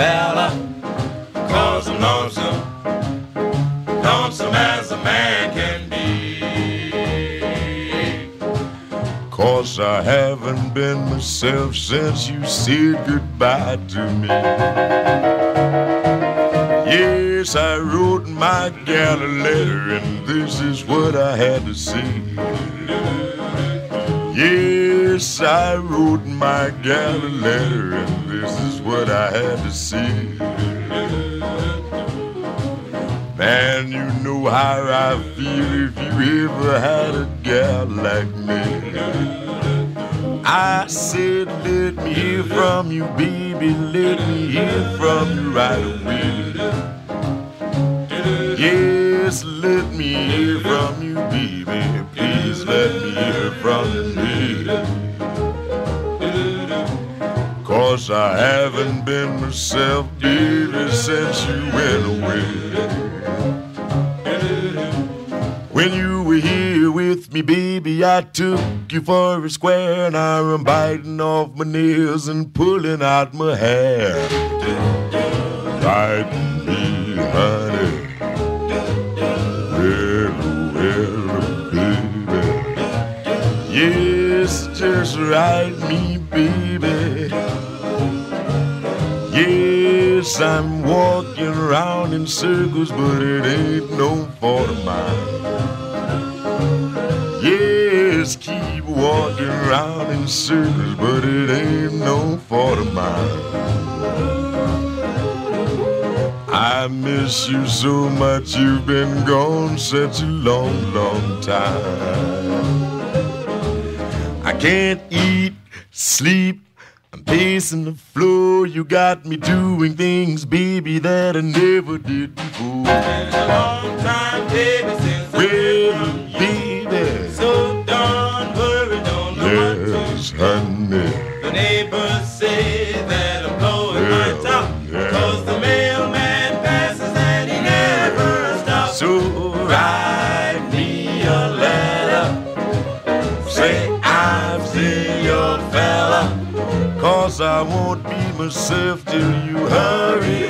fella, 'cause I'm lonesome, lonesome as a man can be. 'Cause I haven't been myself since you said goodbye to me. Yes, I wrote my gal a letter, and this is what I had to say. Yes, I wrote my gal a letter, and this is what I had to say. Man, you know how I feel if you ever had a gal like me. I said, let me hear from you, baby, let me hear from you right away. Yes, let me hear from you, baby, please let me hear from you. 'Cause I haven't been myself, baby, since you went away. When you were here with me, baby, I took you for a square. Now I'm biting off my nails and pulling out my hair. Right me, honey. Well, well, baby. Yes, just right me, baby. Yes, I'm walking around in circles, but it ain't no fault of mine. Yes, keep walking around in circles, but it ain't no fault of mine. I miss you so much, you've been gone such a long, long time. I can't eat, sleep, I'm pacing the floor. You got me doing things, baby, that I never did before. It's been a long time, baby, since I've heard from you. Baby, So don't worry, don't know what to yes, honey. The neighbors say that I'm blowing my top, 'cause the mailman passes and he never stops. So Write me a letter, say I've seen your fella, 'cause I won't be myself till you hurry